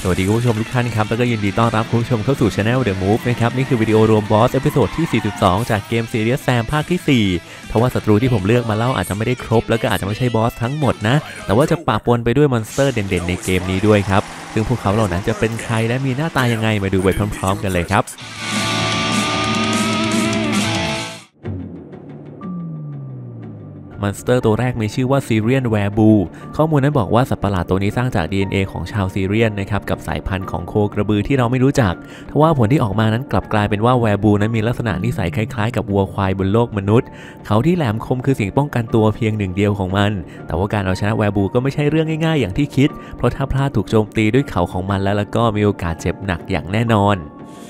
สวัสดีคุณผู้ชมทุกท่านครับแล้วก็ยินดีต้อนรับคุณผู้ชมเข้าสู่ Channel The Move นะครับนี่คือวิดีโอรวมบอสเอพิโซดที่ 42 จากเกม Serious Sam ภาคที่ 4 เพราะว่าศัตรูที่ผมเลือกมาเล่าอาจจะไม่ได้ครบแล้วก็อาจจะไม่ใช่บอสทั้งหมดนะแต่ว่าจะปะปนไปด้วยมอนสเตอร์เด่นๆในเกมนี้ด้วยครับซึ่งพวกเขาเหล่านั้นจะเป็นใครและมีหน้าตายังไงมาดูไปพร้อมๆกันเลยครับมอนสเตอร์ตัวแรกมีชื่อว่าซีเรียนแวร์บูข้อมูลนั้นบอกว่าสัตว์ประหลาดตัวนี้สร้างจาก DNA ของชาวซีเรียนนะครับกับสายพันธุ์ของโคกระบือที่เราไม่รู้จักทว่าผลที่ออกมานั้นกลับกลายเป็นว่าแวร์บูนั้นมีลักษณะนิสัยคล้ายๆกับวัวควายบนโลกมนุษย์เขาที่แหลมคมคือสิ่งป้องกันตัวเพียงหนึ่งเดียวของมันแต่ว่าการเอาชนะแวร์บูก็ไม่ใช่เรื่องง่ายๆอย่างที่คิดเพราะถ้าพลาดถูกโจมตีด้วยเขาของมันแล้วก็มีโอกาสเจ็บหนักอย่างแน่นอน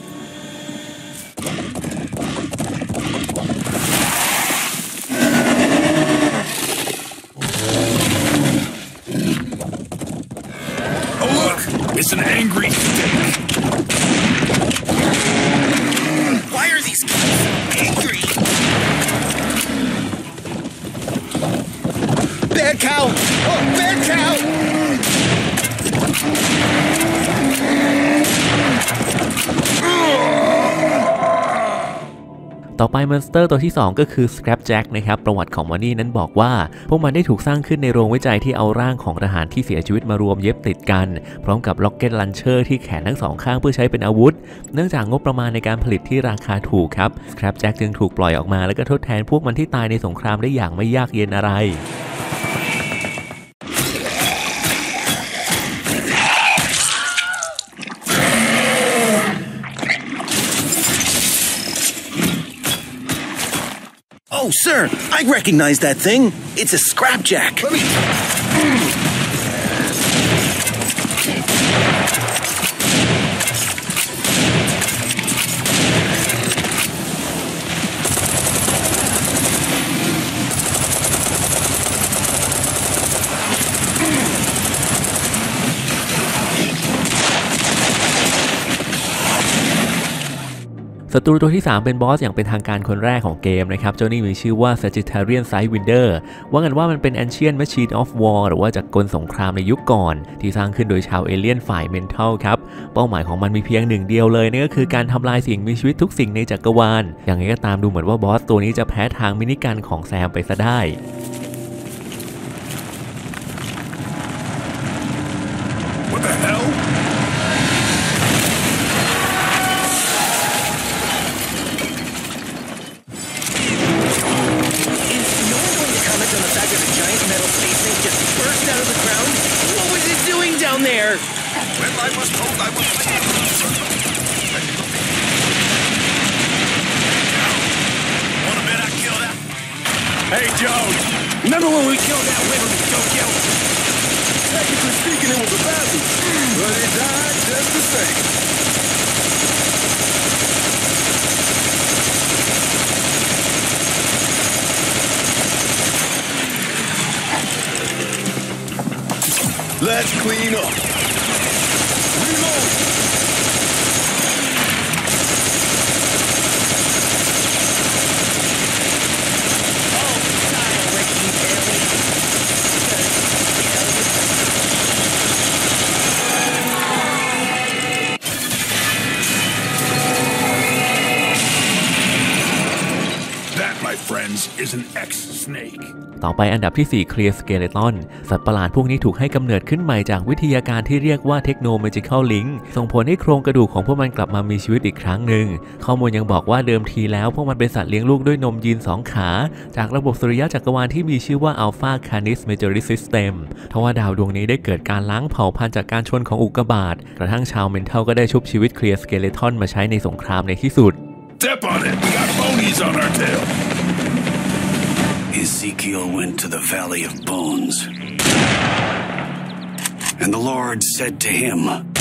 It's an angry snake. Why are these kids angry? Bad cow! Oh, bad cow! ต่อไปมอนสเตอร์ตัวที่2ก็คือ Scrapjack นะครับประวัติของมันนี่นั้นบอกว่าพวกมันได้ถูกสร้างขึ้นในโรงวิจัยที่เอาร่างของทหารที่เสียชีวิตมารวมเย็บติดกันพร้อมกับล็อกเก็ตลันเชอร์ที่แขนทั้งสองข้างเพื่อใช้เป็นอาวุธเนื่องจากงบประมาณในการผลิตที่ราคาถูกครับ Scrapjack จึงถูกปล่อยออกมาแล้วก็ทดแทนพวกมันที่ตายในสงครามได้อย่างไม่ยากเย็นอะไร Oh, sir, I recognize that thing. It's a scrapjack. ศัตรูตัวที่3เป็นบอสอย่างเป็นทางการคนแรกของเกมนะครับเจ้านี่มีชื่อว่า Sagittarian Sidewinder ว่ากันว่ามันเป็น Ancient Machine of War หรือว่าจักรกลสงครามในยุคก่อนที่สร้างขึ้นโดยชาวเอเลี่ยนฝ่าย Mental ครับเป้าหมายของมันมีเพียงหนึ่งเดียวเลยนั่นก็คือการทำลายสิ่งมีชีวิตทุกสิ่งในจักรวาลอย่างไรก็ตามดูเหมือนว่าบอสตัวนี้จะแพ้ทางมินิกันของแซมไปซะได้ What the hell? There. Well, I was told I was Want to bet I killed that? Hey, Jones. Remember when we killed that winner in Tokyo? Technically speaking, it was a battle, but it died just the same. Let's clean up. Reload. That, my friends, is an X-snake. ต่อไปอันดับที่4 Clear Skeleton สัตว์ประหลาดพวกนี้ถูกให้กำเนิดขึ้นใหม่จากวิทยาการที่เรียกว่า Techno Magical Link ส่งผลให้โครงกระดูกของพวกมันกลับมามีชีวิตอีกครั้งหนึ่งข้อมูลยังบอกว่าเดิมทีแล้วพวกมันเป็นสัตว์เลี้ยงลูกด้วยนมยีน2ขาจากระบบสุริยะจักรวาลที่มีชื่อว่า Alpha Canis Majoris System ทว่าดาวดวงนี้ได้เกิดการล้างเผ่าพันธุ์จากการชนของอุกกาบาตกระทั่งชาว Mental ก็ได้ชุบชีวิต Clear Skeleton มาใช้ในสงครามในที่สุด Step on it. We got ponies on our tail.Ezekiel went to the Valley of Bones, and the Lord said to him,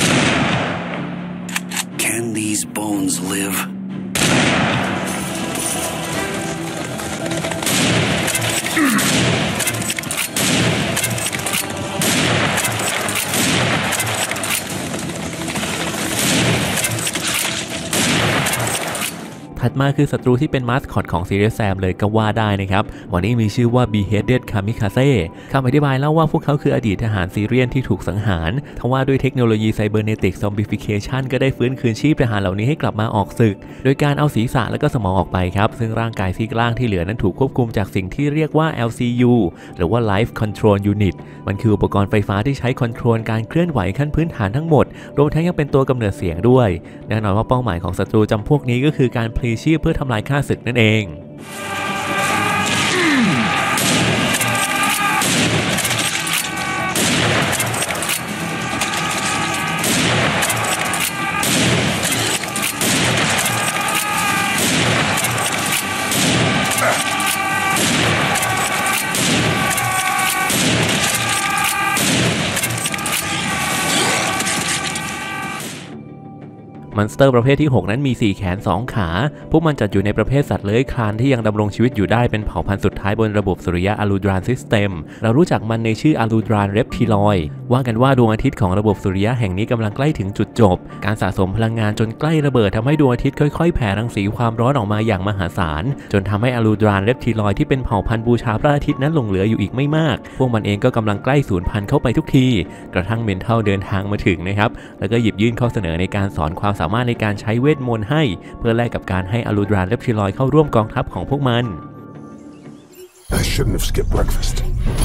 "Can these bones live?" ถัดมาคือศัตรูที่เป็นมาสคอตของ Serious Sam เลยก็ว่าได้นะครับวันนี้มีชื่อว่า Beheaded Kamikaze คำอธิบายเล่าว่าพวกเขาคืออดีตทหารซีเรียนที่ถูกสังหารทว่าด้วยเทคโนโลยีไซเบอร์เนติกซอมบิฟิเคชันก็ได้ฟื้นคืนชีพทหารเหล่านี้ให้กลับมาออกศึกโดยการเอาศีรษะและก็สมองออกไปครับซึ่งร่างกายซีกล่างที่เหลือนั้นถูกควบคุมจากสิ่งที่เรียกว่า LCU หรือว่า Life Control Unit มันคืออุปกรณ์ไฟฟ้าที่ใช้คอนโทรลการเคลื่อนไหวขั้นพื้นฐานทั้งหมดรวมทั้งยังเป็นตัวกำเนิดเสียงด้วยแน่นอนว่าเป้าหมายของศัตรูจำพวกนี้ก็คือการพลีชีพเพื่อทำลายข้าศึกนั่นเองมอนสเตอร์ประเภทที่ 6 นั้นมี4แขน2ขาพวกมันจัดอยู่ในประเภทสัตว์เลื้อยคลานที่ยังดำรงชีวิตอยู่ได้เป็นเผ่าพันธุ์สุดท้ายบนระบบสุริยะอะลูดรานซิสเต็มเรารู้จักมันในชื่ออะลูดรานเรปทิลอยว่ากันว่าดวงอาทิตย์ของระบบสุริยะแห่งนี้กำลังใกล้ถึงจุดจบการสะสมพลังงานจนใกล้ระเบิดทำให้ดวงอาทิตย์ค่อยๆแผ่รังสีความร้อนออกมาอย่างมหาศาลจนทำให้อะลูดรานเรปทิลอยที่เป็นเผ่าพันธุ์บูชาพระอาทิตย์นั้นหลงเหลืออยู่อีกไม่มากพวกมันเองก็กำลังใกล้สูญพันธุ์เข้าไปทุกทีกระทั่งเมนทัลเดินทางมาถึงนะครับแล้วก็หยิบยื่นข้อเสนอในการสอนความสามารถในการใช้เวทมนต์ให้เพื่อแลกกับการให้อะลูดรานเรปทิลอยเข้าร่วมกองทัพของพวกมัน I shouldn't have skipped breakfast.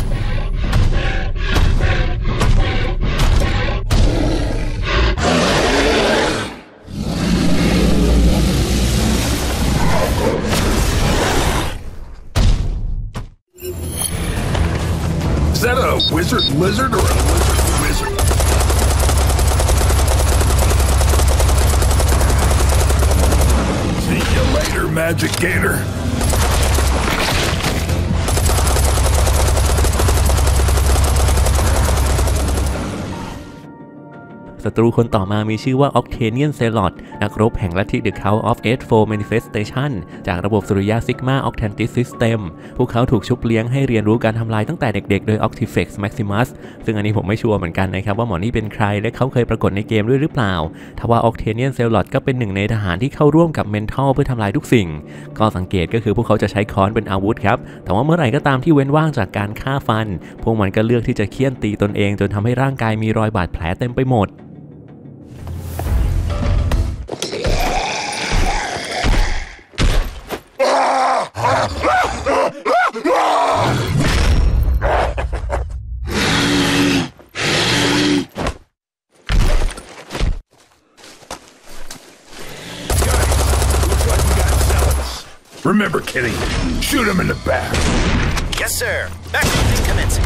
Is that a wizard lizard or a lizard wizard? See you later, Magic Gator. ศัตรูคนต่อมามีชื่อว่า Octanian Zealot นักรบแห่งลัทธิ The Cult of Eightfold Manifestation จากระบบสุริยะ Sigma Octantis System พวกเขาถูกชุบเลี้ยงให้เรียนรู้การทำลายตั้งแต่เด็กๆโดย Octifex Maximus ซึ่งอันนี้ผมไม่ชัวร์เหมือนกันนะครับว่าหมอนี่เป็นใครและเขาเคยปรากฏในเกมด้วยหรือเปล่าทว่า Octanian Zealot ก็เป็นหนึ่งในทหารที่เข้าร่วมกับ Mental เพื่อทำลายทุกสิ่งก็สังเกตก็คือพวกเขาจะใช้ค้อนเป็นอาวุธครับแต่ว่าเมื่อไหร่ก็ตามที่เว้นว่างจากการฆ่าฟันพวกมันก็เลือกที่จะเฆี่ยนตีตนเองจนทำให้ร่างกายมีรอยบาดแผลเต็มไปหมด Remember, Kitty, shoot him in the back. Yes, sir. Back duty commencing.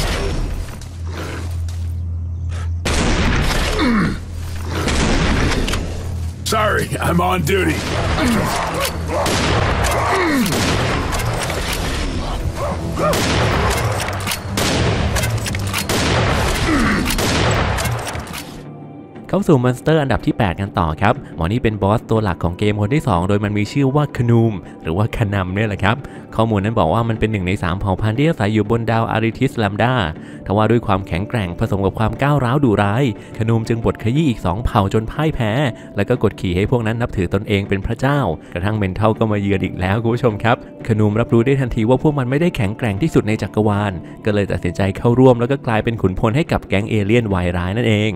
Sorry, I'm on duty. เข้าสู่มอนสเตอร์อันดับที่ 8 กันต่อครับหมอนี่เป็นบอสตัวหลักของเกมคนที่ 2โดยมันมีชื่อว่าคนูมหรือว่าคนัมเนี่ยแหละครับข้อมูลนั้นบอกว่ามันเป็นหนึ่งใน3เผ่าพันธุ์ที่อาศัยอยู่บนดาวอาริทิสแลมดาทว่าด้วยความแข็งแกร่งผสมกับความก้าวร้าวดุร้ายคนูมจึงบดขยี้อีก2เผ่าจนพ่ายแพ้แล้วก็กดขี่ให้พวกนั้นนับถือตนเองเป็นพระเจ้ากระทั่งเมนเทลก็มาเยือนอีกแล้วคุณผู้ชมครับคนูมรับรู้ได้ทันทีว่าพวกมันไม่ได้แข็งแกร่งที่สุดในจักรวาลก็เลยตัดสินใจเข้าร่วมแล้วก็กลายเป็นขุนพลให้กับแก๊งเอเลี่ยนวายร้ายนั่นเอง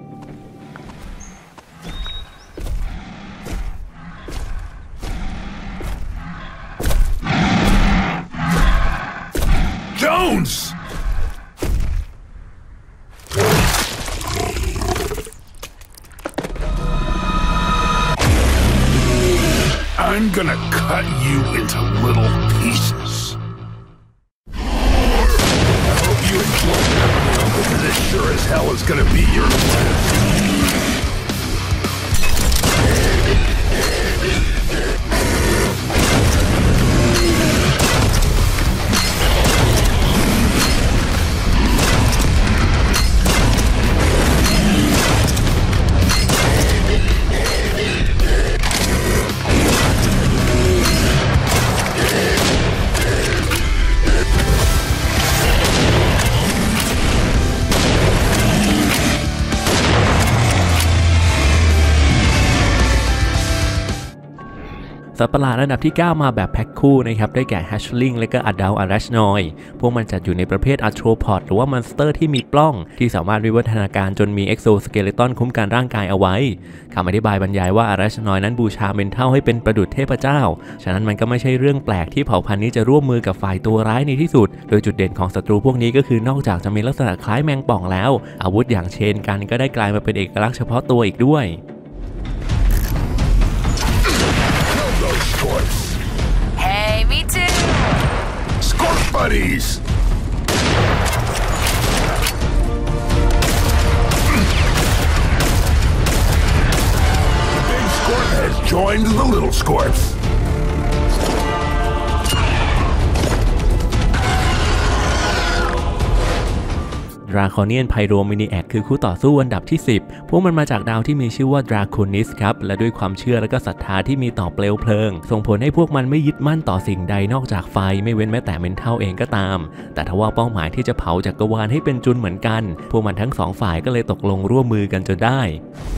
Jones! I'm gonna cut you into little pieces. I hope you enjoy that meal because it sure as hell is gonna be your last. สัตว์ประหลาดอันดับที่ 9 มาแบบแพ็คคู่นะครับได้แก่ Hatchling และก็ Adult Arachnoid พวกมันจัดอยู่ในประเภท Arthropod หรือว่ามอนสเตอร์ที่มีปล้องที่สามารถวิวัฒนาการจนมี Exoskeleton คุ้มกันร่างกายเอาไว้คำอธิบายบรรยายว่า Arachnoid นั้นบูชาเมนเทลให้เป็นประดุจเทพเจ้าฉะนั้นมันก็ไม่ใช่เรื่องแปลกที่เผ่าพันธุ์นี้จะร่วมมือกับฝ่ายตัวร้ายในที่สุดโดยจุดเด่นของศัตรูพวกนี้ก็คือนอกจากจะมีลักษณะคล้ายแมงป่องแล้วอาวุธอย่างเชนกันก็ได้กลายมาเป็นเอกลักษณ์เฉพาะตัวอีกด้วย Hey, me too. Scorp buddies. The big Scorp has joined the little Scorps. Draconian Pyromaniac คือคู่ต่อสู้อันดับที่ 10พวกมันมาจากดาวที่มีชื่อว่า Draconis ครับและด้วยความเชื่อและก็ศรัทธาที่มีต่อเปลวเพลิงส่งผลให้พวกมันไม่ยึดมั่นต่อสิ่งใดนอกจากไฟไม่เว้นแม้แต่เมนเทลเองก็ตามแต่ทว่าเป้าหมายที่จะเผาจักรวาลให้เป็นจุลเหมือนกันพวกมันทั้งสองฝ่ายก็เลยตกลงร่วมมือกันจนได้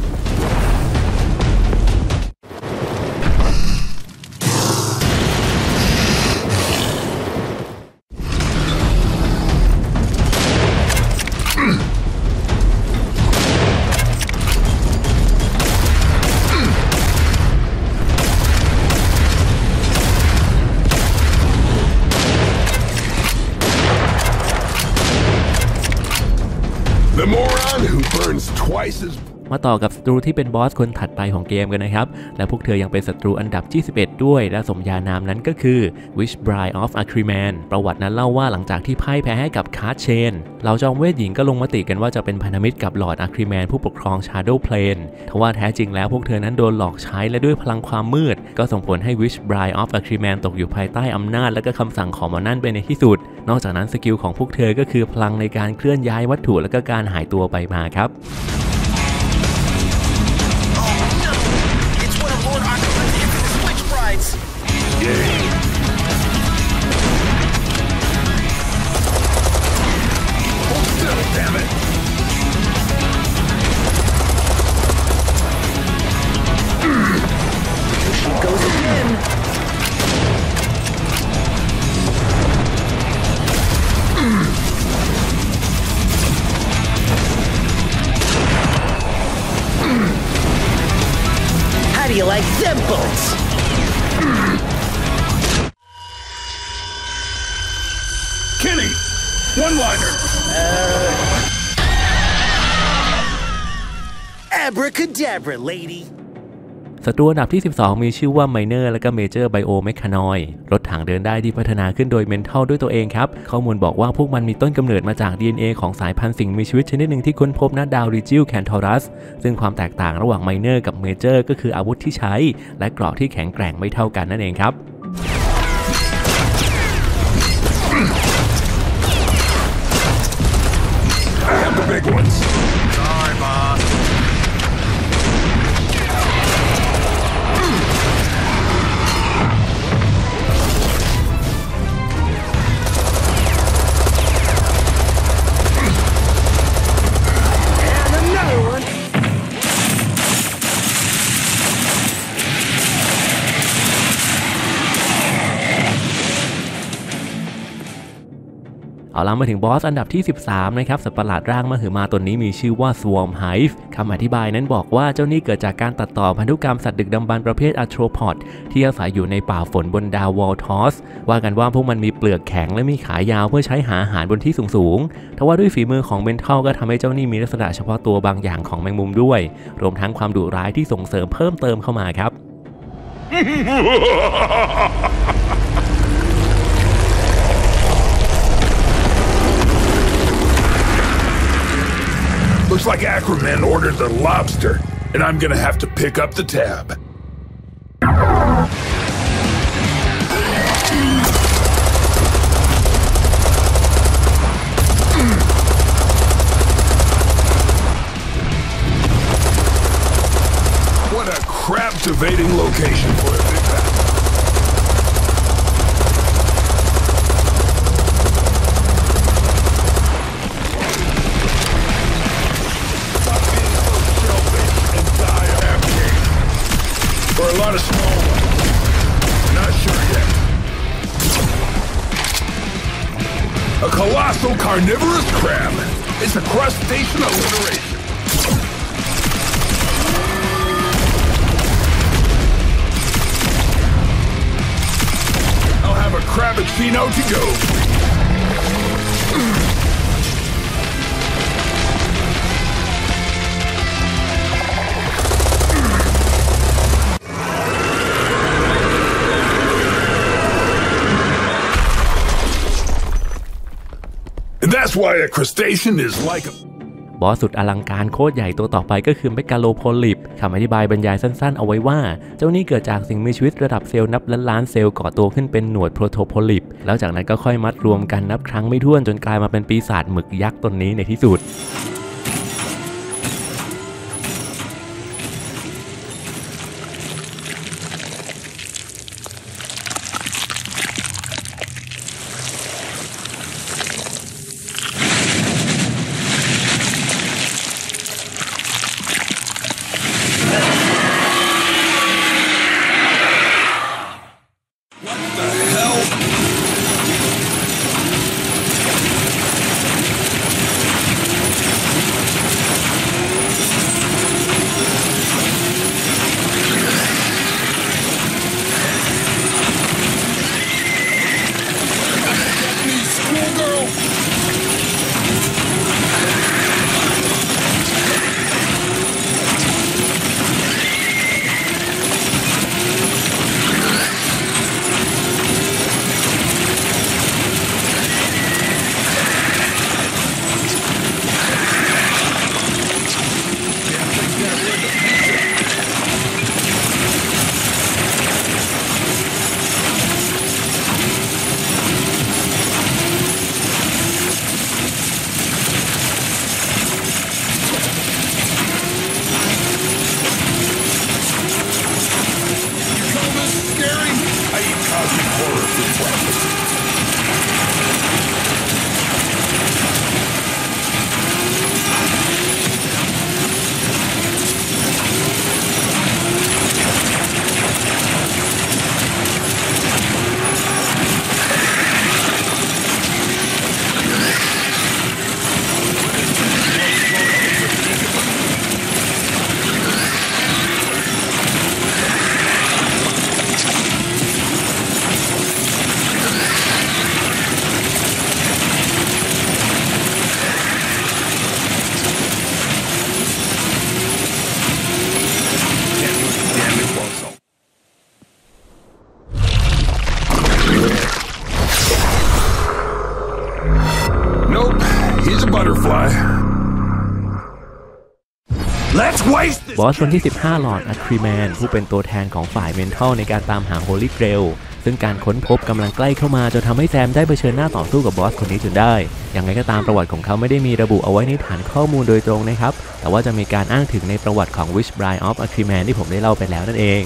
มาต่อกับศัตรูที่เป็นบอสคนถัดไปของเกมกันนะครับและพวกเธอยังเป็นศัตรูอันดับที่ 11ด้วยและสมญานามนั้นก็คือ Witchbride of Acriman ประวัตินั้นเล่าว่าหลังจากที่พ่ายแพ้ให้กับคาร์ดเชนเหล่าจอมเวทหญิงก็ลงมติกันว่าจะเป็นพันธมิตรกับลอร์ดอะคริแมนผู้ปกครอง Shadow Plane ทว่าแท้จริงแล้วพวกเธอนั้นโดนหลอกใช้และด้วยพลังความมืดก็ส่งผลให้ Witchbride of Acriman ตกอยู่ภายใต้อำนาจและก็คำสั่งของมอนั่นไปในที่สุดนอกจากนั้นสกิลของพวกเธอก็คือพลังในการเคลื่อนย้ายวัตถุและก็การหายตัวไปมาครับ You like them bolts? Kenny, one-liner. Abracadabra, lady. ศัตรูอันดับที่ 12มีชื่อว่า Minor และก็ Major Biomechanoid รถถังเดินได้ที่พัฒนาขึ้นโดย Mental ด้วยตัวเองครับข้อมูลบอกว่าพวกมันมีต้นกำเนิดมาจาก DNA ของสายพันธุ์สิ่งมีชีวิตชนิดหนึ่งที่ค้นพบณดาว Rigil Cantorus ซึ่งความแตกต่างระหว่าง Minor กับ Major ก็คืออาวุธที่ใช้และเกราะที่แข็งแกร่งไม่เท่ากันนั่นเองครับเอาล่ะมาถึงบอสอันดับที่ 13นะครับสัตว์ประหลาดร่างมหึมาตนนี้มีชื่อว่า Swarm Hive คำอธิบายนั้นบอกว่าเจ้านี่เกิดจากการตัดต่อพันธุกรรมสัตว์ดึกดำบรรพ์ประเภท Arthropod ที่อาศัยอยู่ในป่าฝนบนดาว Voltos ว่ากันว่าพวกมันมีเปลือกแข็งและมีขายาวเพื่อใช้หาอาหารบนที่สูงๆทว่าด้วยฝีมือของ Mental ก็ทำให้เจ้านี่มีลักษณะเฉพาะตัวบางอย่างของแมงมุมด้วยรวมทั้งความดุร้ายที่ส่งเสริมเพิ่มเติมเข้ามาครับ Looks like Acriman ordered the lobster, and I'm gonna have to pick up the tab. What a crap-evading location for a big battle. For a lot of small ones. colossal carnivorous crab. It's a crustacean alliteration. I'll have a crabbuccino to go. And that's why a crustacean is like a บอสสุดอลังการโคตรใหญ่ตัวต่อไปก็คือเมกาโลโพลิปคำอธิบายบรรยายสั้นๆเอาไว้ว่าเจ้านี้เกิดจากสิ่งมีชีวิตระดับเซลล์นับล้านๆเซลล์ก่อตัวขึ้นเป็นหนวดโปรโตโพลิปแล้วจากนั้นก็ค่อยมัดรวมกันนับครั้งไม่ถ้วนจนกลายมาเป็นปีศาจหมึกยักษ์ตนนี้ในที่สุดบอสคนที่15หลอร์ดอะครีแมนผู้เป็นตัวแทนของฝ่ายเมนทัลในการตามหาโฮลี่เกรลซึ่งการค้นพบกำลังใกล้เข้ามาจนทำให้แซมได้เผชิญหน้าต่อสู้กับบอสคนนี้จนได้อย่างไรก็ตามประวัติของเขาไม่ได้มีระบุเอาไว้ในฐานข้อมูลโดยตรงนะครับแต่ว่าจะมีการอ้างถึงในประวัติของ Witchbride of Acriman ที่ผมได้เล่าไปแล้วนั่นเอง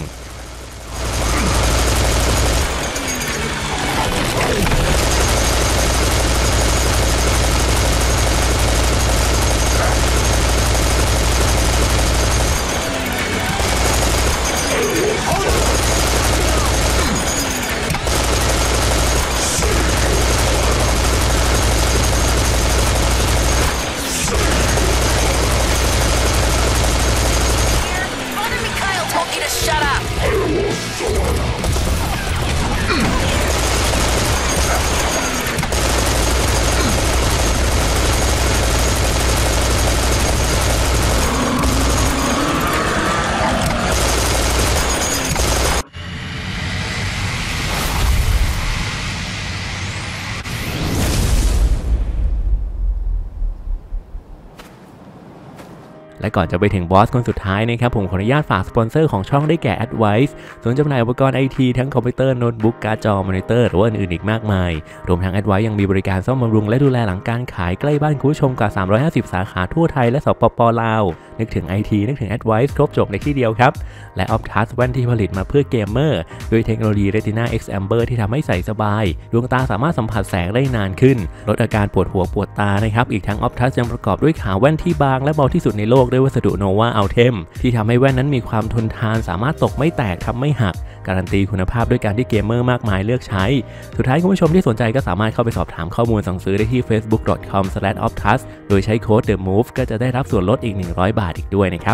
และก่อนจะไปถึงบอสคนสุดท้ายนะครับผมขออนุญาตฝากสปอนเซอร์ของช่องได้แก่ Advice ศูนย์จำหน่ายอุปกรณ์ IT ทั้งคอมพิวเตอร์โน้ตบุ๊กการ์ดจอมอนิเตอร์หรือว่าอื่นๆอีกมากมายรวมทั้ง Advice ยังมีบริการซ่อมบำรุงและดูแลหลังการขายใกล้บ้านคุณผู้ชมกว่า350สาขาทั่วไทยและสปป.ลาวนึกถึง IT นึกถึง Advice ครบจบในที่เดียวครับและ Optus แว่นที่ผลิตมาเพื่อเกมเมอร์ด้วยเทคโนโลยี Retina X Amber ที่ทำให้ใส่สบายดวงตาสามารถสัมผัสแสงได้นานขึ้นลดอาการปวดหัวปวดตานะครับอีกทั้ง Optus ยังประกอบด้วยขาแว่นที่บางและเบาที่สุดในโลกด้วยวัสดุ Nova Ultem ที่ทำให้แว่นนั้นมีความทนทานสามารถตกไม่แตกทำไม่หักการันตีคุณภาพด้วยการที่เกมเมอร์มากมายเลือกใช้สุดท้ายคุณผู้ชมที่สนใจก็สามารถเข้าไปสอบถามข้อมูลสั่งซื้อได้ที่ facebook.com/optus โดยใช้โค้ด THEMOVE ก็จะได้รับส่วนลดอีก100 บาทอีกด้วยนะครับ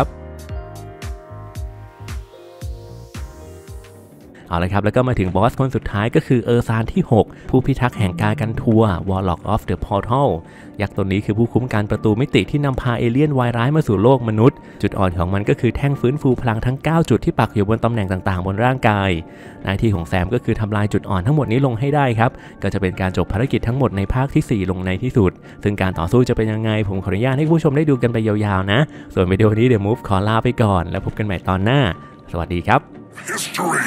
เอาละครับแล้วก็มาถึงบอสคนสุดท้ายก็คือเออร์ซานที่6ผู้พิทักษ์แห่งกากันทัว Warlock of the Portal ยักษ์ตัวนี้คือผู้คุ้มกันประตูมิติที่นำพาเอเลี่ยนวายร้ายมาสู่โลกมนุษย์จุดอ่อนของมันก็คือแท่งฟื้นฟูพลังทั้ง9จุดที่ปักอยู่บนตำแหน่งต่างๆบนร่างกายหน้าที่ของแซมก็คือทำลายจุดอ่อนทั้งหมดนี้ลงให้ได้ครับก็จะเป็นการจบภารกิจทั้งหมดในภาคที่4ลงในที่สุดซึ่งการต่อสู้จะเป็นยังไงผมขออนุญาตให้ผู้ชมได้ดูกันไปยาวๆนะส่วนวิดีโอนี้เดี๋ยว Move ขอลาไปก่อนแล้วพบกันใหม่ตอนหน้าสวัสดีครับ History.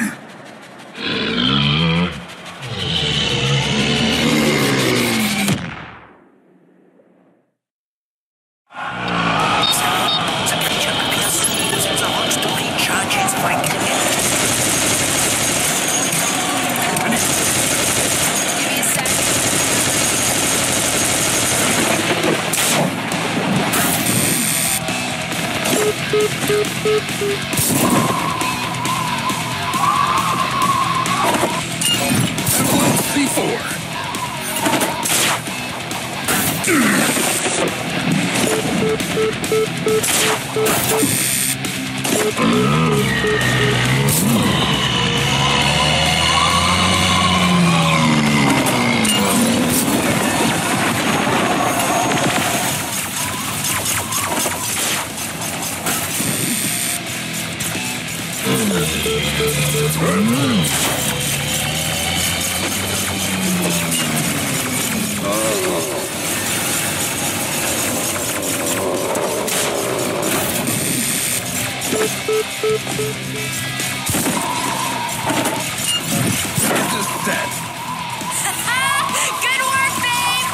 Good work, babe!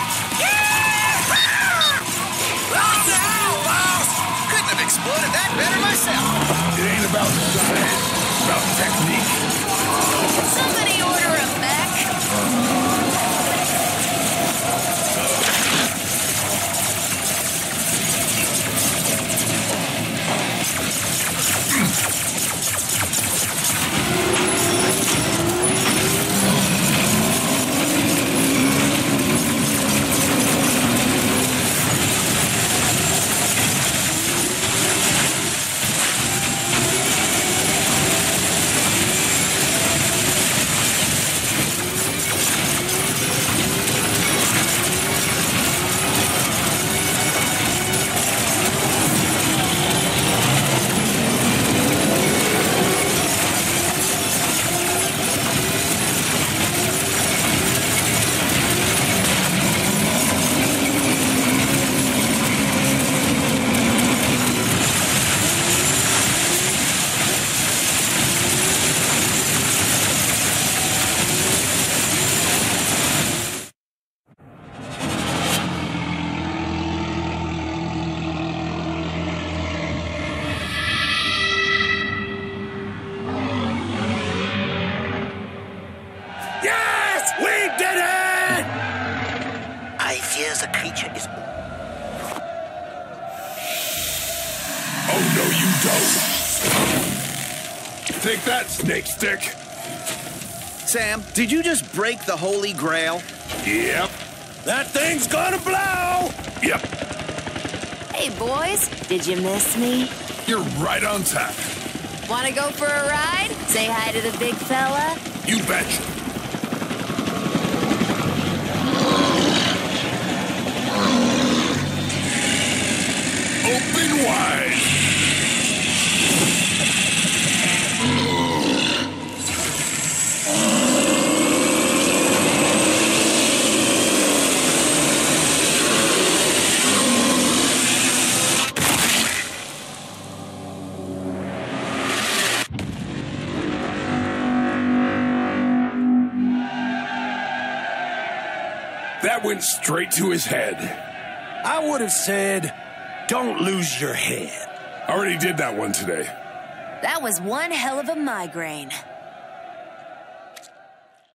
Couldn't have exploded that better myself. It ain't about size, it's about technique. Somebody order a mech. Yes! We did it! I fear the creature is... Oh, no, you don't. Take that, snake stick. Sam, did you just break the Holy Grail? Yep. That thing's gonna blow! Yep. Hey, boys, did you miss me? You're right on time. Want to go for a ride? Say hi to the big fella? You betcha. Open wide. That went straight to his head. I would have said, don't lose your head. Already did that one today. That was one hell of a migraine.